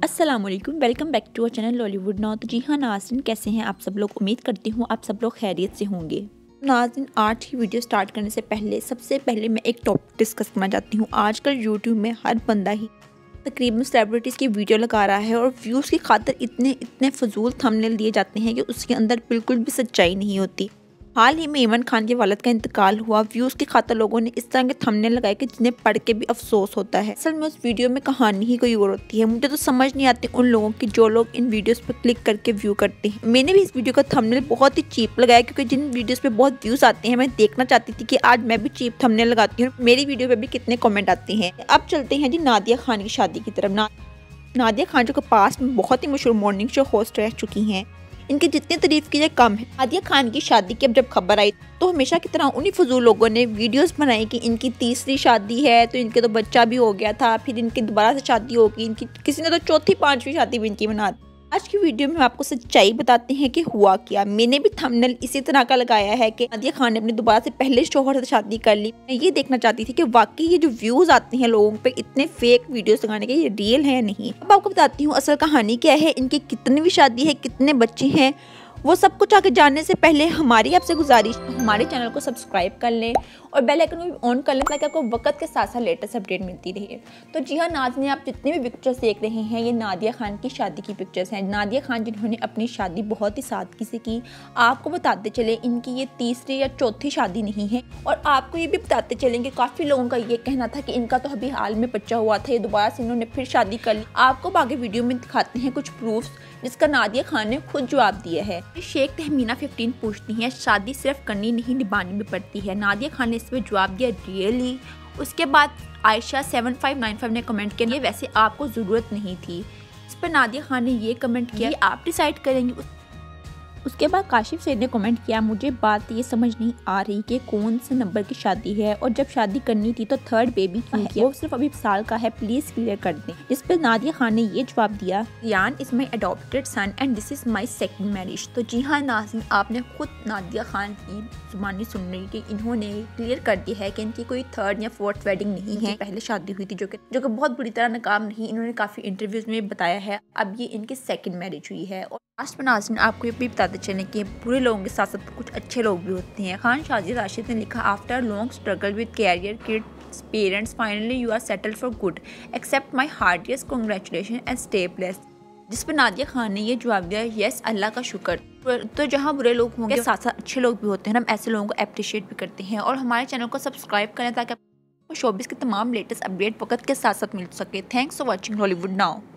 अस्सलामुअलैकुम, welcome back to our channel Lollywood now. तो जी हाँ नाज़रीन, कैसे हैं आप सब लोग। उम्मीद करती हूँ आप सब लोग खैरियत से होंगे। नाज़रीन, आज की वीडियो स्टार्ट करने से पहले सबसे पहले मैं एक टॉपिक डिस्कस करना चाहती हूँ। आजकल यूट्यूब में हर बंदा ही तकरीबन सेलिब्रिटीज़ की वीडियो लगा रहा है और व्यूज़ की खातिर इतने फजूल थंबनेल दिए जाते हैं कि उसके अंदर बिल्कुल भी सच्चाई नहीं होती। हाल ही में इमरान खान के वालिद का इंतकाल हुआ। व्यूज़ की खातिर लोगों ने इस तरह के थंबनेल लगाए कि जिन्हें पढ़ के भी अफसोस होता है। असल में उस वीडियो में कहानी ही कोई और होती है। मुझे तो समझ नहीं आती उन लोगों की जो लोग इन वीडियोस पर क्लिक करके व्यू करते हैं। मैंने भी इस वीडियो का थंबनेल बहुत ही चीप लगाया क्योंकि जिन वीडियोस पे बहुत व्यूज़ आते हैं मैं देखना चाहती थी कि आज मैं भी चीप थंबनेल लगाती हूँ, मेरी वीडियो पे भी कितने कॉमेंट आते हैं। अब चलते हैं जी नादिया खान की शादी की तरफ। नादिया खान जो कि पास्ट में बहुत ही मशहूर मॉर्निंग शो होस्ट रह चुकी हैं, इनकी जितनी तारीफ की जाए कम है। नादिया खान की शादी की अब जब खबर आई तो हमेशा की तरह उन्हीं फजूल लोगों ने वीडियोस बनाई कि इनकी तीसरी शादी है, तो इनके तो बच्चा भी हो गया था, फिर इनकी दोबारा से शादी होगी, इनकी किसी ने तो चौथी पांचवी शादी भी इनकी बना दी। आज की वीडियो में हम आपको सच्चाई बताते हैं कि हुआ क्या। मैंने भी थंबनेल इसी तरह का लगाया है कि नादिया खान ने अपने दोबारा से पहले शौहर से शादी कर ली। मैं ये देखना चाहती थी कि वाकई ये जो व्यूज आते हैं लोगों पे इतने फेक वीडियोस लगाने के, ये रियल है नहीं। अब आपको बताती हूँ असल कहानी क्या है, इनकी कितनी शादी है, कितने बच्चे हैं, वो सब कुछ आगे जानने से पहले हमारी आपसे गुजारिश, हमारे चैनल को सब्सक्राइब कर लें और बेल आइकन को भी ऑन कर लें ताकि आपको वक्त के साथ साथ लेटेस्ट अपडेट मिलती रहे। तो जी हाँ नाज़रीन, आप जितनी भी पिक्चर्स देख रहे हैं ये नादिया खान की शादी की पिक्चर्स हैं। नादिया खान जिन्होंने अपनी शादी बहुत ही सादगी से की। आपको बताते चले इनकी ये तीसरी या चौथी शादी नहीं है। और आपको ये भी बताते चलेंगे काफ़ी लोगों का ये कहना था कि इनका तो अभी हाल में बच्चा हुआ था, ये दोबारा से इन्होंने फिर शादी कर ली। आपको आगे वीडियो में दिखाते हैं कुछ प्रूफ्स जिसका नादिया खान ने खुद जवाब दिया है। शेख तहमीना 15 पूछती हैं शादी सिर्फ करनी नहीं निभानी भी पड़ती है। नादिया खान ने इस पर जवाब दिया रियली। उसके बाद आयशा 7595 ने कमेंट किया वैसे आपको ज़रूरत नहीं थी। इस पर नादिया खान ने ये कमेंट किया आप डिसाइड करेंगे। उसके बाद काशिफ सैयद ने कमेंट किया मुझे बात ये समझ नहीं आ रही कि कौन से नंबर की शादी है और जब शादी करनी थी तो थर्ड बेबी क्यों है, वो सिर्फ अभी साल का है, प्लीज क्लियर कर दें। जिस पर नादिया खान ने ये जवाब दिया Yaan is my adopted son and this is my second marriage. तो जी हाँ नाज़रीन, आपने खुद नादिया खान की जुबानी सुन रही कि इन्होंने क्लियर कर दिया है कि इनकी कोई थर्ड या फोर्थ वेडिंग नहीं है। पहले शादी हुई थी जो कि बहुत बुरी तरह नाकाम रही। इन्होंने काफी इंटरव्यूज में बताया है। अब ये इनकी सेकंड मैरिज हुई है। और लास्ट में नाज़रीन आपको ये भी बताते चलें कि बुरे लोगों के साथ साथ कुछ अच्छे लोग भी होते हैं। खान शाजी राशिद ने लिखा after long struggle with career kids parents finally you are settled for good accept my heartiest congratulation and stay blessed. जिस पर नादिया खान ने ये जवाब दिया यस अल्लाह का शुक्र। तो जहाँ बुरे लोग होंगे साथ साथ अच्छे लोग भी होते हैं, हम ऐसे लोगों को अप्रिशिएट भी करते हैं। और हमारे चैनल को सब्सक्राइब करें ताकि आपको शोबिस के तमाम लेटेस्ट अपडेट वक्त के साथ साथ मिल सके। Thanks for watching Lollywood now.